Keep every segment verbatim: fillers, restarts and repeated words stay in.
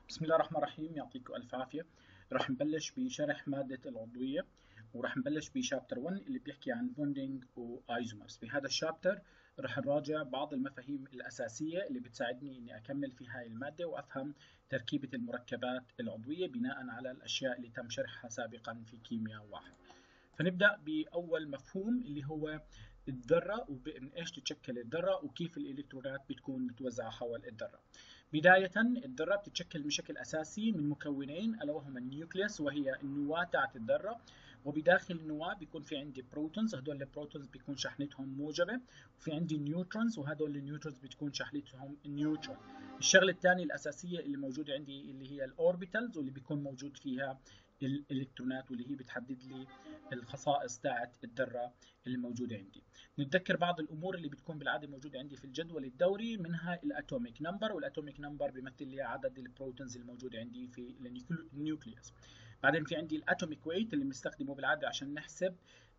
بسم الله الرحمن الرحيم، يعطيكم ألف عافية. راح نبلش بشرح مادة العضوية، وراح نبلش بشابتر واحد اللي بيحكي عن بوندينج وايزومرز. بهذا الشابتر راح نراجع بعض المفاهيم الأساسية اللي بتساعدني إني أكمل في هاي المادة وأفهم تركيبة المركبات العضوية بناء على الأشياء اللي تم شرحها سابقا في كيمياء واحد. فنبدأ بأول مفهوم اللي هو الذرة، ومن ايش تتشكل الذرة وكيف الإلكترونات بتكون متوزعة حول الذرة. بداية الذرة بتتشكل بشكل أساسي من مكونين ألا وهما النيوكليوس وهي النواة تاعت الذرة، وبداخل النواة بيكون في عندي بروتونز، هدول البروتونز بيكون شحنتهم موجبة، وفي عندي نيوترونز وهدول النيوترونز بتكون شحنتهم نيوترون. الشغلة الثانية الأساسية اللي موجودة عندي اللي هي الأوربيتالز، واللي بيكون موجود فيها الإلكترونات، واللي هي بتحدد لي الخصائص تاعت الذرة اللي موجودة عندي. نتذكر بعض الامور اللي بتكون بالعاده موجوده عندي في الجدول الدوري، منها الاتوميك نمبر، والاتوميك نمبر بيمثل لي عدد البروتونز الموجوده عندي في النيوكليوس. بعدين في عندي الاتوميك ويت اللي بنستخدمه بالعاده عشان نحسب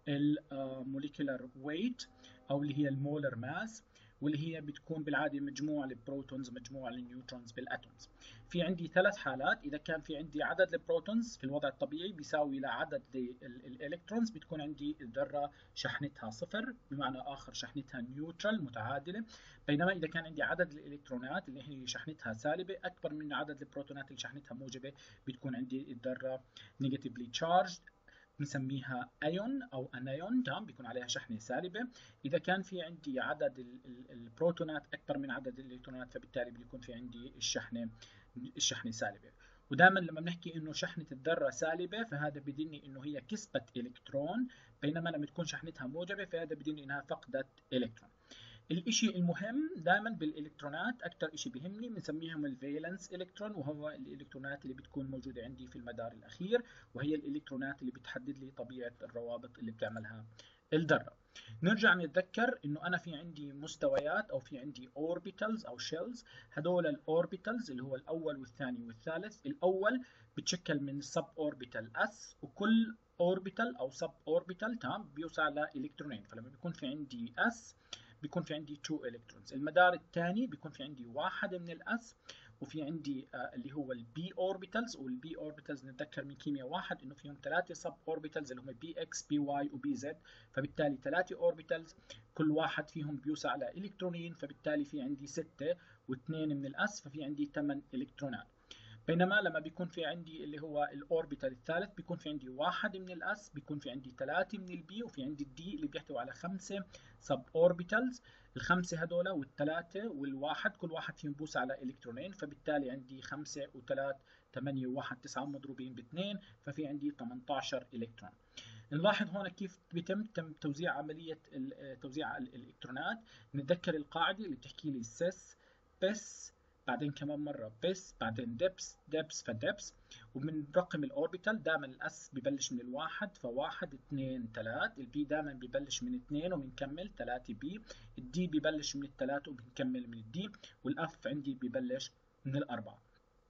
الموليكولار ويت او اللي هي المولر ماس، واللي هي بتكون بالعاده مجموع البروتونز مجموع النيوترونز بالاتومز. في عندي ثلاث حالات. اذا كان في عندي عدد البروتونز في الوضع الطبيعي بيساوي لعدد الالكترونز، بتكون عندي الذره شحنتها صفر، بمعنى اخر شحنتها نيوترال متعادله. بينما اذا كان عندي عدد الالكترونات اللي هي شحنتها سالبه اكبر من عدد البروتونات اللي شحنتها موجبه، بتكون عندي الذره نيجاتيفلي تشارجد، بنسميها ايون او انايون، تمام، بيكون عليها شحنه سالبه. اذا كان في عندي عدد البروتونات اكبر من عدد الالكترونات، فبالتالي بيكون في عندي الشحنه الشحنه سالبه. ودائما لما بنحكي انه شحنه الذره سالبه فهذا بدلني انه هي كسبت الكترون، بينما لما تكون شحنتها موجبه فهذا بدلني انها فقدت الكترون. الاشي المهم دائما بالالكترونات، اكثر اشي بيهمني بنسميهم الفالنس الكترون، وهو الالكترونات اللي بتكون موجوده عندي في المدار الاخير، وهي الالكترونات اللي بتحدد لي طبيعه الروابط اللي بتعملها الذره. نرجع نتذكر انه انا في عندي مستويات او في عندي اوربيتالز او شيلز. هدول الاوربيتالز اللي هو الاول والثاني والثالث. الاول بتشكل من السب اوربيتال اس، وكل اوربيتال او سب اوربيتال تمام بيوسع لالكترونين، فلما بيكون في عندي اس بيكون في عندي اثنين الكترونز. المدار الثاني بيكون في عندي واحد من الاس، وفي عندي آه اللي هو البي اوربيتالز. والبي اوربيتالز نتذكر من كيمياء واحد انه فيهم ثلاثه سب اوربيتالز اللي هم بي اكس بي واي وبي زد، فبالتالي ثلاثه اوربيتالز كل واحد فيهم بيوسع على الكترونين، فبالتالي في عندي سته واثنين من الاس، ففي عندي ثمان الكترونات. بينما لما بيكون في عندي اللي هو الاوربيتال الثالث بيكون في عندي واحد من الاس، بيكون في عندي ثلاثه من البي، وفي عندي الدي اللي بيحتوي على خمسه سب اوربيتالز. الخمسه هذول والثلاثه والواحد كل واحد فيهم بوسع على الكترونين، فبالتالي عندي خمسه وثلاث ثمانيه وواحد تسعه مضروبين باثنين، ففي عندي ثمانية عشر الكترون. نلاحظ هون كيف بيتم تم توزيع عمليه توزيع الالكترونات. نتذكر القاعده اللي بتحكي لي سيس بس، بعدين كمان مره بس، بعدين دبس دبس فدبس. ومن رقم الاوربيتال دائما الاس ببلش من الواحد، فواحد اثنين ثلاث. البي دائما ببلش من اثنين وبنكمل ثلاثة بي. الدي ببلش من الثلاثة وبنكمل من الدي. والاف عندي ببلش من الاربعه.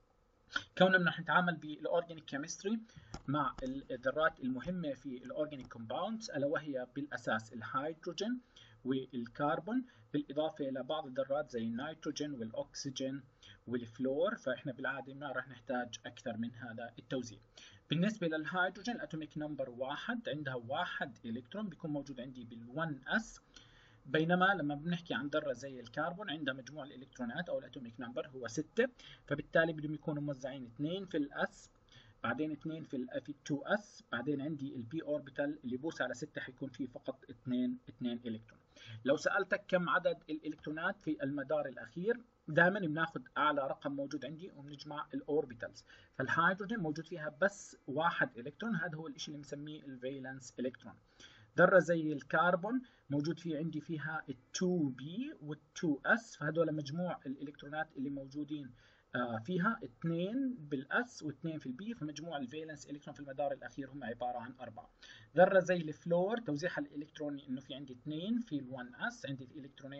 كوننا بدنا نتعامل بالاورجانيك كيمستري مع الذرات المهمه في الاورجانيك كومباوندز، الا وهي بالاساس الهيدروجين والكربون، بالاضافه الى بعض الذرات زي النيتروجين والاكسجين والفلور، فاحنا بالعاده ما راح نحتاج اكثر من هذا التوزيع. بالنسبه للهيدروجين الاتوميك نمبر واحد، عندها واحد الكترون بيكون موجود عندي بال1 اس. بينما لما بنحكي عن ذره زي الكربون عندها مجموع الالكترونات او الاتوميك نمبر هو ستة، فبالتالي بدهم يكونوا موزعين اثنين في الاس، بعدين اثنين في ال في اثنين اس، بعدين عندي البي اوربيتال اللي بوسع على ستة حيكون فيه فقط اثنين اثنين الكترون. لو سالتك كم عدد الالكترونات في المدار الاخير، دائما بناخذ اعلى رقم موجود عندي وبنجمع الاوربيتالز. فالهيدروجين موجود فيها بس واحد الكترون، هذا هو الشيء اللي بنسميه الفالنس الكترون. ذره زي الكربون موجود في عندي فيها ال اثنين بي وال اثنين اس، فهذول مجموع الالكترونات اللي موجودين فيها اثنين بالاس واثنين في البي، فمجموع الفالنس الكترون في المدار الاخير هم عباره عن اربعه. ذره زي الفلور توزيعها الالكتروني انه في عندي اثنين في ال1 اس، عندي الكترونين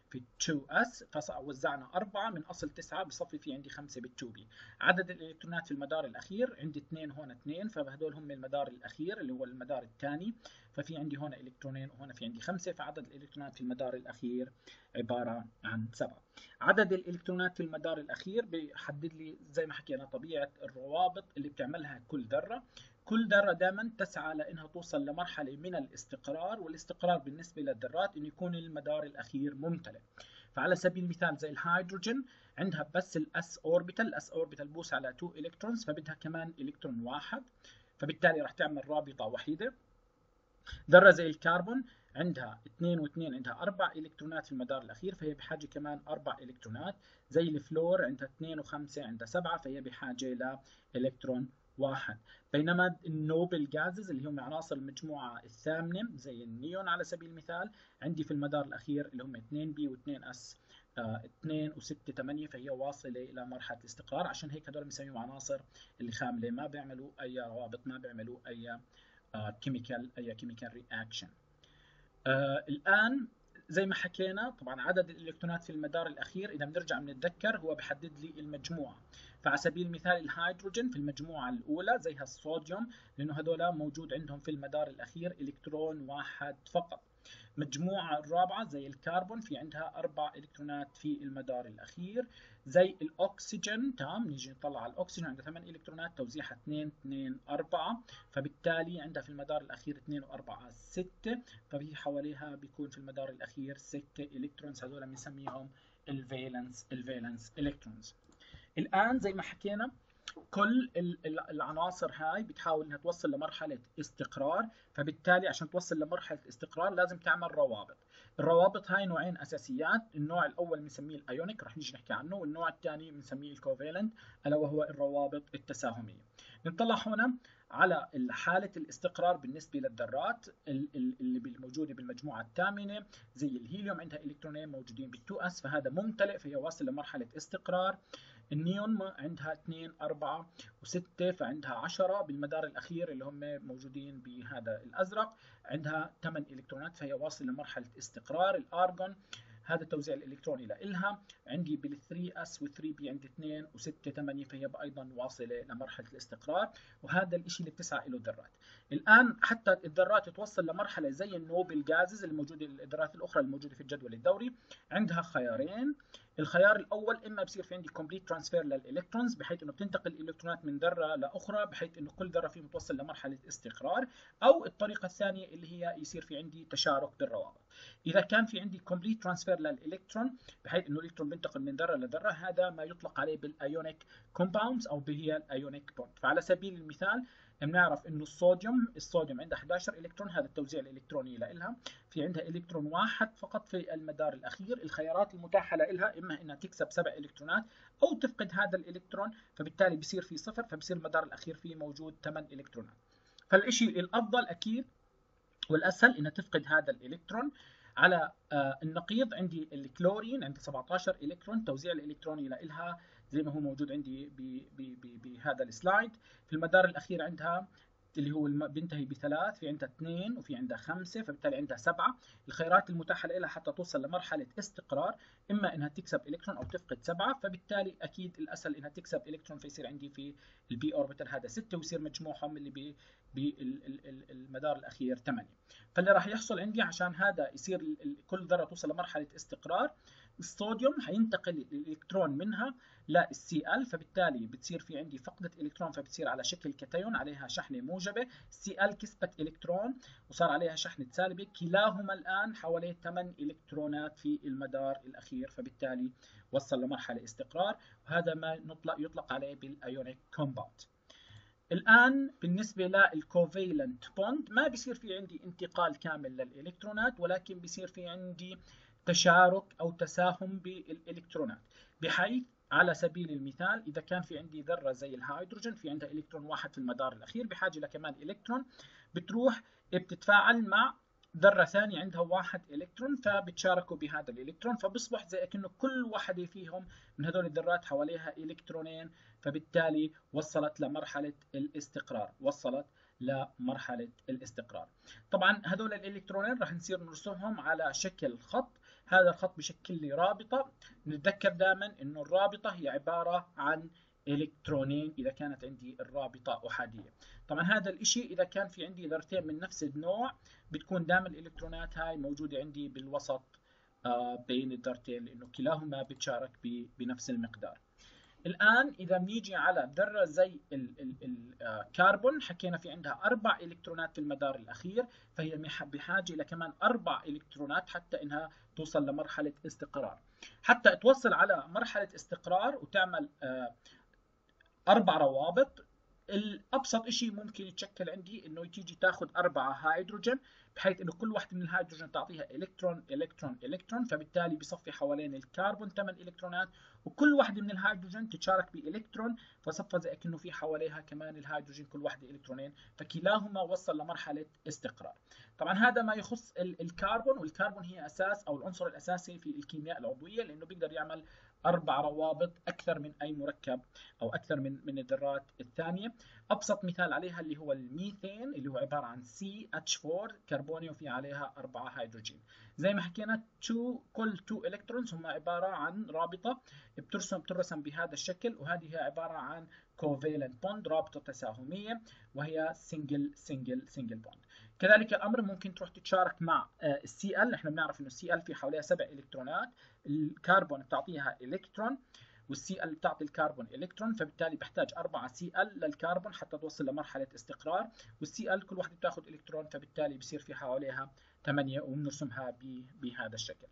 في تو اس، فوزعنا أربعة من أصل تسعة بصفي في عندي خمسة بال تو بي. عدد الإلكترونات في المدار الأخير عندي اثنين، هون اثنين، فهدول هم المدار الأخير اللي هو المدار الثاني، ففي عندي هون إلكترونين وهون في عندي خمسة، فعدد الإلكترونات في المدار الأخير عبارة عن سبعة. عدد الإلكترونات في المدار الأخير بيحدد لي زي ما حكينا طبيعة الروابط اللي بتعملها كل ذرة. كل ذرة دائما تسعى لأنها توصل لمرحلة من الاستقرار، والاستقرار بالنسبة للذرات إنه يكون المدار الأخير ممتلئ. فعلى سبيل المثال زي الهيدروجين عندها بس الاس اوربيتال، الاس اوربيتال بوس على اثنين الكترونز، فبدها كمان الكترون واحد، فبالتالي راح تعمل رابطة وحيدة. ذرة زي الكربون عندها اثنين واثنين، عندها أربع إلكترونات في المدار الأخير، فهي بحاجة كمان أربع إلكترونات. زي الفلور عندها اثنين وخمسة، عندها سبعة، فهي بحاجة لإلكترون واحد. بينما النوبل جازز اللي هم عناصر المجموعة الثامنة زي النيون على سبيل المثال، عندي في المدار الأخير اللي هم اثنين بي و2 اس، اثنين وستة ثمانية، فهي واصلة إلى مرحلة الاستقرار. عشان هيك هدول بنسميهم عناصر اللي خاملة، ما بيعملوا أي روابط، ما بيعملوا أي كيميكال اي كيميكال رياكشن. الان زي ما حكينا طبعا عدد الالكترونات في المدار الاخير اذا بنرجع بنتذكر هو بحدد لي المجموعه. فعلى سبيل المثال الهيدروجين في المجموعه الاولى زيها الصوديوم، لانه هذول موجود عندهم في المدار الاخير الكترون واحد فقط. المجموعة الرابعة زي الكربون في عندها أربع إلكترونات في المدار الأخير. زي الأكسجين، تمام، نيجي نطلع على الأكسجين عندها ثمان إلكترونات، توزيعها اثنين اثنين أربعة، فبالتالي عندها في المدار الأخير اثنين و4 ستة، ففي حواليها بيكون في المدار الأخير ستة إلكترونز، هذول بنسميهم الفالنس الفالنس إلكترونز. الآن زي ما حكينا كل العناصر هاي بتحاول انها توصل لمرحله استقرار، فبالتالي عشان توصل لمرحله استقرار لازم تعمل روابط. الروابط هاي نوعين اساسيات، النوع الاول بنسميه الايونيك رح نيجي نحكي عنه، والنوع الثاني بنسميه الكوفالنت الا وهو الروابط التساهميه. نطلع هنا على حاله الاستقرار بالنسبه للذرات اللي موجوده بالمجموعه الثامنه. زي الهيليوم عندها الكترونين موجودين بال تو اس، فهذا ممتلئ، فهي واصل لمرحله استقرار. النيون عندها اثنين أربعة و6، فعندها عشرة بالمدار الأخير اللي هم موجودين بهذا الأزرق، عندها ثمان إلكترونات، فهي واصلة لمرحلة استقرار. الأرجون هذا توزيع الإلكتروني لإلها، عندي بال ثري اس و ثري بي عندي اثنين و6 ثمانية، فهي أيضا واصلة لمرحلة الاستقرار، وهذا الشيء اللي بتسعى له الذرات. الآن حتى الذرات توصل لمرحلة زي النوبل جازز الموجودة، الذرات الأخرى الموجودة في الجدول الدوري عندها خيارين. الخيار الاول اما بصير في عندي كومبليت ترانسفير للالكترونز، بحيث انه بتنتقل الالكترونات من ذره لاخرى، بحيث انه كل ذره فيهم توصل لمرحله استقرار. او الطريقه الثانيه اللي هي يصير في عندي تشارك بالروابط. اذا كان في عندي كومبليت ترانسفير للالكترون بحيث انه الالكترون بينتقل من ذره لذره، هذا ما يطلق عليه بالايونيك كومباوندز او هي الايونيك بوند. فعلى سبيل المثال بنعرف انه الصوديوم الصوديوم عندها احد عشر الكترون، هذا التوزيع الالكتروني لها، في عندها الكترون واحد فقط في المدار الاخير. الخيارات المتاحه لها اما انها تكسب سبع الكترونات او تفقد هذا الالكترون، فبالتالي بصير في صفر، فبصير المدار الاخير فيه موجود ثمان الكترونات. فالشيء الافضل اكيد والاسهل انها تفقد هذا الالكترون. على آه النقيض عندي الكلورين عندها سبعة عشر الكترون، توزيع الالكتروني لها زي ما هو موجود عندي بهذا السلايد. في المدار الاخير عندها اللي هو بينتهي بثلاث، في عندها اثنين وفي عندها خمسة، فبالتالي عندها سبعة. الخيارات المتاحة لها حتى توصل لمرحلة استقرار إما إنها تكسب إلكترون أو تفقد سبعة، فبالتالي أكيد الأسهل إنها تكسب إلكترون، فيصير عندي في البي أوربيتال هذا ستة، ويصير مجموعهم اللي بالمدار الأخير ثمانية. فاللي راح يحصل عندي عشان هذا يصير كل ذرة توصل لمرحلة استقرار، الصوديوم حينتقل الإلكترون منها للسي ال، فبالتالي بتصير في عندي فقدة الكترون، فبتصير على شكل كاتيون عليها شحنة موجبة. السي ال كسبت الكترون وصار عليها شحنة سالبة، كلاهما الآن حوالي ثمان الكترونات في المدار الأخير، فبالتالي وصل لمرحلة استقرار، وهذا ما نطلق يطلق عليه بالايونيك كومباوند. الآن بالنسبة للكوفالنت بوند ما بيصير في عندي انتقال كامل للإلكترونات، ولكن بيصير في عندي تشارك أو تساهم بالإلكترونات، بحيث على سبيل المثال إذا كان في عندي ذرة زي الهيدروجين في عندها إلكترون واحد في المدار الأخير، بحاجة لكمان إلكترون، بتروح بتتفاعل مع ذرة ثانية عندها واحد إلكترون، فبتشاركوا بهذا الإلكترون، فبصبح زي كأنه كل واحدة فيهم من هذول الذرات حواليها إلكترونين، فبالتالي وصلت لمرحلة الاستقرار وصلت لمرحلة الاستقرار. طبعا هذول الإلكترونين راح نصير نرسمهم على شكل خط. هذا الخط بشكل لي رابطة. نتذكر دائما انه الرابطة هي عبارة عن الكترونين اذا كانت عندي الرابطة احادية. طبعا هذا الاشي اذا كان في عندي ذرتين من نفس النوع بتكون دائما الالكترونات هاي موجودة عندي بالوسط آه بين الذرتين، لانه كلاهما بتشارك بنفس المقدار. الآن إذا بنيجي على ذرة زي الكربون، حكينا في عندها أربع إلكترونات في المدار الأخير، فهي بحاجة إلى كمان أربع إلكترونات حتى إنها توصل لمرحلة استقرار. حتى توصل على مرحلة استقرار وتعمل أربع روابط، الابسط شيء ممكن يتشكل عندي انه تيجي تاخذ اربعه هيدروجين، بحيث انه كل واحده من الهيدروجين تعطيها الكترون الكترون الكترون، فبالتالي بصفي حوالين الكربون ثمان الكترونات، وكل واحده من الهيدروجين تتشارك بالكترون، فصفى زي انه في حواليها كمان الهيدروجين كل واحده الكترونين، فكلاهما وصل لمرحله استقرار. طبعا هذا ما يخص الكربون، والكربون هي اساس او العنصر الاساسي في الكيمياء العضويه، لانه بيقدر يعمل اربع روابط اكثر من اي مركب او اكثر من من الذرات الثانيه. ابسط مثال عليها اللي هو الميثين، اللي هو عباره عن سي اتش أربعة كربوني وفي عليها اربعه هيدروجين. زي ما حكينا تو كل تو الكترونز هم عباره عن رابطه بترسم بترسم بهذا الشكل، وهذه هي عباره عن كوفالنت بوند، رابطه تساهميه، وهي سنجل سنجل سنجل بوند. كذلك الامر ممكن تروح تتشارك مع السي ال. احنا بنعرف انه السي ال في حواليها سبع الكترونات، الكربون بتعطيها الكترون والسي ال بتعطي الكربون الكترون، فبالتالي بحتاج أربعة سي ال للكربون حتى توصل لمرحله استقرار، والسي ال كل وحده بتاخذ الكترون، فبالتالي بصير في حواليها ثمانية وبنرسمها بهذا الشكل.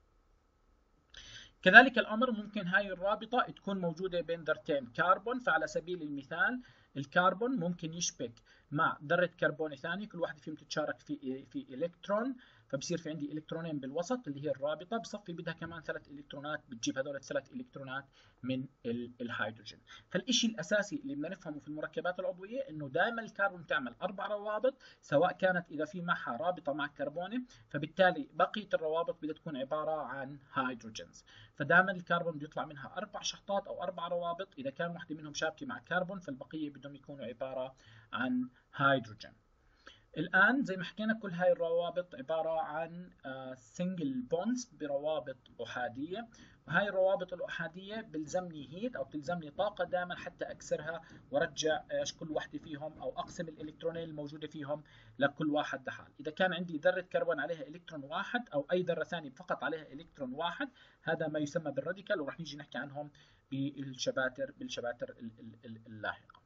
كذلك الامر ممكن هاي الرابطه تكون موجوده بين ذرتين كربون، فعلى سبيل المثال الكربون ممكن يشبك مع ذره كربون ثانيه، كل واحده فيهم تتشارك في في الكترون، فبصير في عندي الكترونين بالوسط اللي هي الرابطه، بصفي بدها كمان ثلاث الكترونات، بتجيب هذول الثلاث الكترونات من الهيدروجين. فالشيء الاساسي اللي بدنا نفهمه في المركبات العضويه انه دائما الكربون تعمل اربع روابط، سواء كانت اذا في معها رابطه مع كربونه، فبالتالي بقيه الروابط بدها تكون عباره عن هيدروجينز. فدائما الكربون بده يطلع منها اربع شحطات او اربع روابط، اذا كان واحده منهم شابكه مع كربون فالبقيه بدهم يكونوا عباره عن هيدروجين. الآن زي ما حكينا كل هاي الروابط عبارة عن سنجل بوندز بروابط أحادية، وهاي الروابط الأحادية بلزمني هيت أو بتلزمني طاقة دائما حتى أكسرها وارجع ايش كل وحدة فيهم أو أقسم الإلكترونين الموجودة فيهم لكل واحد لحال. إذا كان عندي ذرة كربون عليها إلكترون واحد أو أي ذرة ثانية فقط عليها إلكترون واحد، هذا ما يسمى بالراديكال، وراح نيجي نحكي عنهم بالشباتر بالشباتر اللاحقة.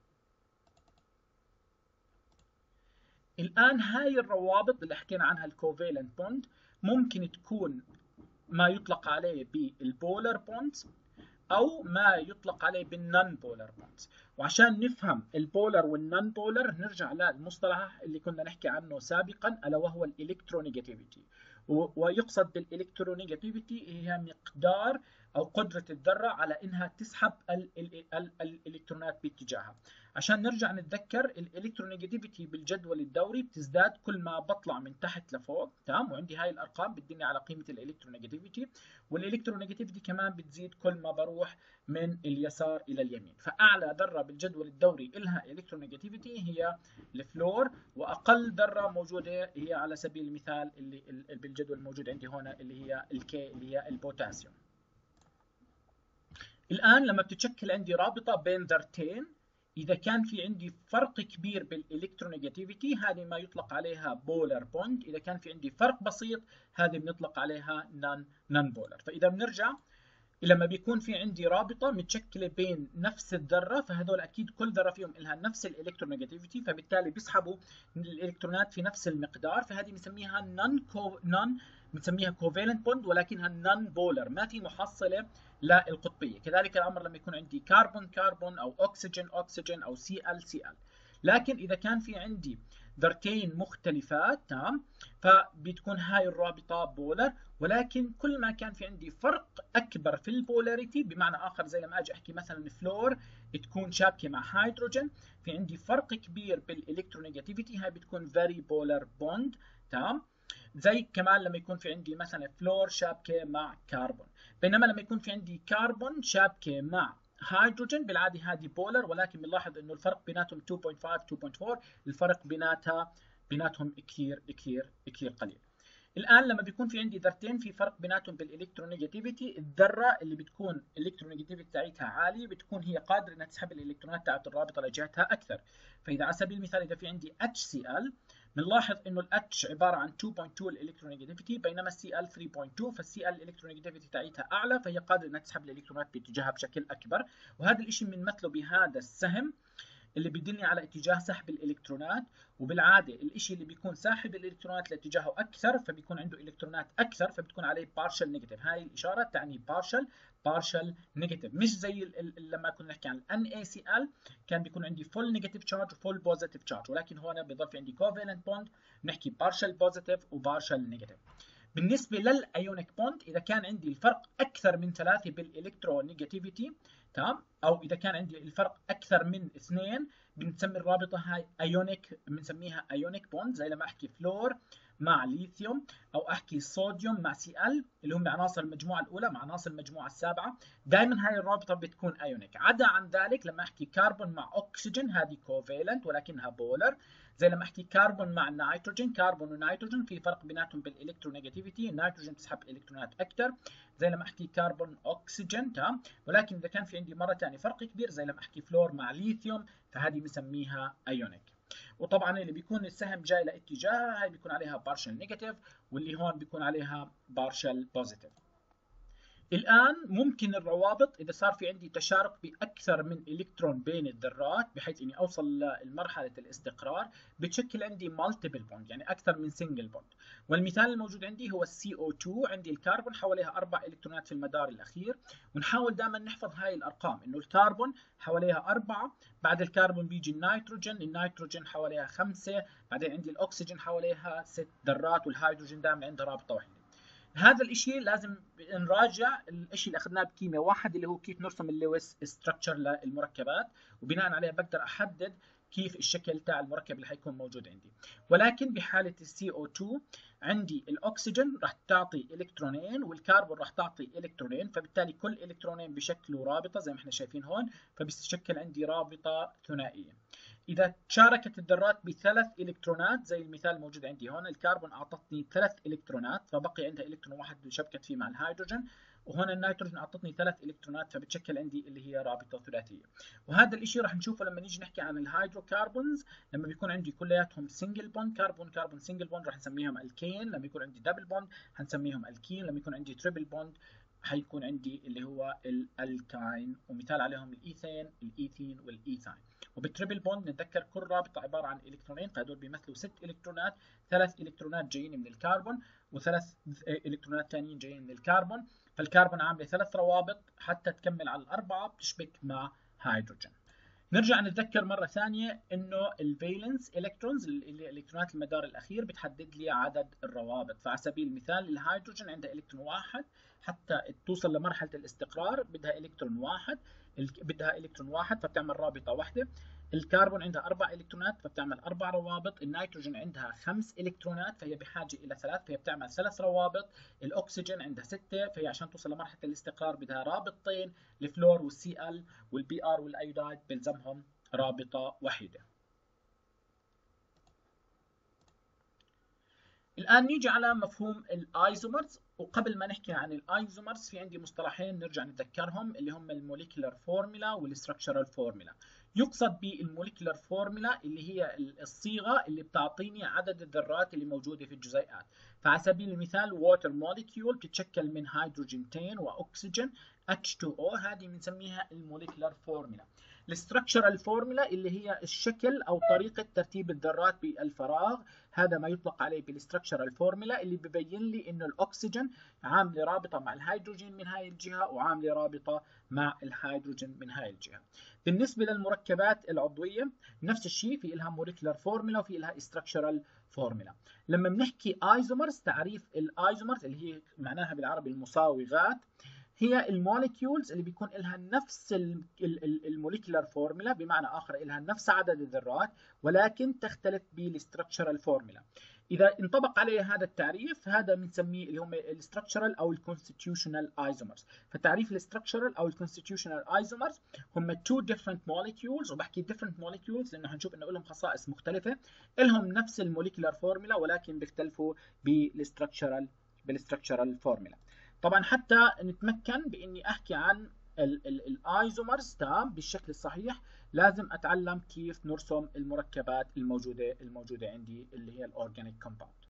الآن هاي الروابط اللي حكينا عنها الكوفالنت بوند ممكن تكون ما يطلق عليه بالبولر بوندز أو ما يطلق عليه بالنون بولر بوندز. وعشان نفهم البولر والنون بولر نرجع للمصطلح اللي كنا نحكي عنه سابقا، ألا وهو الإلكترونيجاتيفيتي. ويقصد بالإلكترونيجاتيفيتي هي مقدار أو قدرة الذرة على إنها تسحب ال ال ال الإلكترونات باتجاهها. عشان نرجع نتذكر الإلكترونيجاتيفيتي بالجدول الدوري بتزداد كل ما بطلع من تحت لفوق، تمام؟ وعندي هاي الأرقام بتدلني على قيمة الإلكترونيجاتيفيتي، والإلكترونيجاتيفيتي كمان بتزيد كل ما بروح من اليسار إلى اليمين. فأعلى ذرة بالجدول الدوري إلها إلكترونيجاتيفيتي هي الفلور، وأقل ذرة موجودة هي على سبيل المثال اللي بالجدول الموجود عندي هنا اللي هي الكي اللي هي البوتاسيوم. الآن لما بتتشكل عندي رابطة بين ذرتين، إذا كان في عندي فرق كبير بالإلكترونيجاتيفيتي هذه ما يطلق عليها بولر بوند، إذا كان في عندي فرق بسيط هذه بنطلق عليها نون نون بولر. فإذا بنرجع لما بيكون في عندي رابطة متشكلة بين نفس الذرة، فهذول أكيد كل ذرة فيهم لها نفس الإلكترونيجاتيفيتي، فبالتالي بيسحبوا الإلكترونات في نفس المقدار، فهذه بنسميها نون كو نون بنسميها كوفالنت بوند، ولكنها نون بولر، ما في محصلة للقطبية. كذلك الأمر لما يكون عندي كربون كربون أو أكسجين أكسجين أو سي ال سي ال. لكن إذا كان في عندي ذرتين مختلفات، تمام، فبتكون هاي الرابطة بولر، ولكن كل ما كان في عندي فرق أكبر في البولاريتي، بمعنى آخر زي لما أجي أحكي مثلا فلور تكون شابكة مع هيدروجين، في عندي فرق كبير بالإلكترونيجاتيفيتي، هاي بتكون very polar bond، تمام. زي كمان لما يكون في عندي مثلا فلور شابكة مع كربون، بينما لما يكون في عندي كربون شابكة مع هيدروجين بالعادة هذه بولر، ولكن بنلاحظ انه الفرق بيناتهم اثنين فاصلة خمسة اثنين فاصلة أربعة، الفرق بيناتها بيناتهم كثير كثير كثير قليل. الان لما بيكون في عندي ذرتين في فرق بيناتهم بالالكترونيجاتيفيتي، الذره اللي بتكون الالكترونيجاتيفيتي تاعتها عاليه بتكون هي قادره انها تسحب الالكترونات تاعت الرابطه لجهتها اكثر. فاذا على سبيل المثال اذا في عندي اتش سي ال، بنلاحظ انه الاتش عباره عن اثنين فاصلة اثنين الالكترونيجاتيفيتي، بينما السي ال ثلاثة فاصلة اثنين، فالسي ال الالكترونيجاتيفيتي تاعتها اعلى، فهي قادره انها تسحب الالكترونات باتجاهها بشكل اكبر. وهذا الشيء بنمثله بهذا السهم اللي بيدلني على اتجاه سحب الالكترونات. وبالعاده الشيء اللي بيكون ساحب الالكترونات لاتجاهه اكثر فبيكون عنده الكترونات اكثر، فبتكون عليه بارشل نيجاتيف. هاي الاشاره تعني بارشل بارشل نيجاتيف، مش زي لما كنا نحكي عن الان اي سي ال كان بيكون عندي فول نيجاتيف تشارج وفول بوزيتيف تشارج، ولكن هون بيضل في عندي كوفالنت بوند بنحكي بارشل بوزيتيف وبارشل نيجاتيف. بالنسبه للايونيك بوند اذا كان عندي الفرق اكثر من ثلاثه بالالكترونيجاتيفيتي، تمام، او اذا كان عندي الفرق اكثر من اثنين بنسمي الرابطه هاي ايونيك، بنسميها ايونيك بوند. زي لما احكي فلور مع ليثيوم، او احكي صوديوم مع سي ال اللي هم عناصر المجموعه الاولى مع عناصر المجموعه السابعه، دائما هاي الرابطه بتكون ايونيك. عدا عن ذلك لما احكي كربون مع اكسجين هذه كوفالنت ولكنها بولر. زي لما احكي كربون مع نيتروجين، كربون ونيتروجين في فرق بيناتهم بالالكترونيجاتيفيتي، النيتروجين بتسحب الكترونات اكثر. زي لما احكي كربون اكسجين، تمام. ولكن اذا كان في عندي مره ثانيه فرق كبير زي لما احكي فلور مع ليثيوم فهذه بنسميها ايونيك. وطبعا اللي بيكون السهم جاي لاتجاهها هاي بيكون عليها بارشل نيجاتيف، واللي هون بيكون عليها بارشل بوزيتيف. الآن ممكن الروابط إذا صار في عندي تشارك بأكثر من إلكترون بين الذرات بحيث إني أوصل لمرحلة الاستقرار بتشكل عندي مالتيبل بوند، يعني أكثر من سنجل بوند. والمثال الموجود عندي هو السي او اثنين، عندي الكربون حواليها أربع إلكترونات في المدار الأخير، ونحاول دائما نحفظ هاي الأرقام إنه الكربون حواليها أربعة، بعد الكربون بيجي النيتروجين، النيتروجين حواليها خمسة، بعدين عندي الأكسجين حواليها ست ذرات، والهيدروجين دائما عندها رابطة واحدة. هذا الشيء لازم نراجع الشيء اللي اخذناه بكيمياء واحد اللي هو كيف نرسم اللويس ستراكشر للمركبات، وبناء عليه بقدر احدد كيف الشكل تاع المركب اللي حيكون موجود عندي. ولكن بحاله السي او اثنين عندي الاكسجين راح تعطي الكترونين والكربون راح تعطي الكترونين، فبالتالي كل الكترونين بشكلوا رابطه زي ما احنا شايفين هون، فبيشكل عندي رابطه ثنائيه. إذا شاركت الذرات بثلاث إلكترونات زي المثال الموجود عندي هون، الكربون أعطتني ثلاث إلكترونات فبقي عندها إلكترون واحد شبكت فيه مع الهيدروجين، وهون النيتروجين أعطتني ثلاث إلكترونات فبتشكل عندي اللي هي رابطة ثلاثية. وهذا الشيء راح نشوفه لما نيجي نحكي عن الهيدروكربونز، لما بيكون عندي كلياتهم سنجل بوند، كربون كربون سنجل بوند راح نسميهم الكين، لما يكون عندي دبل بوند حنسميهم الكين، لما يكون عندي تريبل بوند حيكون عندي اللي هو الالكاين، ومثال عليهم الايثين الايثين والايثاين. وبالتريبل بوند نتذكر كل رابطه عباره عن الكترونين، فهدول بيمثلوا ست الكترونات، ثلاث الكترونات جايين من الكربون وثلاث الكترونات ثانيين جايين من الكربون، فالكربون عامله ثلاث روابط حتى تكمل على الاربعه بتشبك مع هيدروجين. نرجع نتذكر مره ثانيه انه الفالنس الكترونز اللي الكترونات المدار الاخير بتحدد لي عدد الروابط. فعلى سبيل المثال الهيدروجين عندها الكترون واحد، حتى توصل لمرحله الاستقرار بدها الكترون واحد، بدها الكترون واحد فبتعمل رابطه واحده. الكربون عندها اربع الكترونات فبتعمل اربع روابط. النيتروجين عندها خمس الكترونات فهي بحاجه الى ثلاث فهي بتعمل ثلاث روابط. الاكسجين عندها سته فهي عشان توصل لمرحله الاستقرار بدها رابطتين. الفلور والسي ال والبي ار والايودايد بيلزمهم رابطه واحده. الآن نيجي على مفهوم الايزومرز، وقبل ما نحكي عن الايزومرز في عندي مصطلحين نرجع نتذكرهم اللي هم الموليكولار فورمولا والستراكشرال فورمولا. يقصد بالموليكولار فورمولا اللي هي الصيغة اللي بتعطيني عدد الذرات اللي موجودة في الجزيئات. فعلى سبيل المثال ووتر موليكيول بتتشكل من هيدروجينتين واكسجين اتش تو او، هذه بنسميها الموليكولار فورمولا. الستراكشرال فورمولا اللي هي الشكل او طريقه ترتيب الذرات بالفراغ، هذا ما يطلق عليه بالستراكشرال فورمولا اللي ببين لي انه الاكسجين عامله رابطه مع الهيدروجين من هاي الجهه وعامله رابطه مع الهيدروجين من هاي الجهه. بالنسبه للمركبات العضويه نفس الشيء، في لها موليكولار فورمولا وفي لها ستراكشرال فورمولا. لما بنحكي ايزومرز، تعريف الايزومرز اللي هي معناها بالعربي المصاوغات، هي الموليكيولز اللي بيكون لها نفس الموليكولار فورمولا، بمعنى اخر لها نفس عدد الذرات ولكن تختلف بالستركتشرال فورمولا. اذا انطبق عليها هذا التعريف هذا بنسميه اللي هم الستركتشرال او الكونستيتيوشنال ايزومرز. فتعريف الستركتشرال او الكونستيتيوشنال ايزومرز هم two different molecules، وبحكي different molecules لانه حنشوف انه لهم خصائص مختلفه، لهم نفس الموليكولار فورمولا ولكن بيختلفوا بالستركتشرال بالستركتشرال فورمولا. طبعا حتى نتمكن باني احكي عن الايزومرز تمام بالشكل الصحيح لازم اتعلم كيف نرسم المركبات الموجوده الموجوده عندي اللي هي الاورجانيك كومباوند.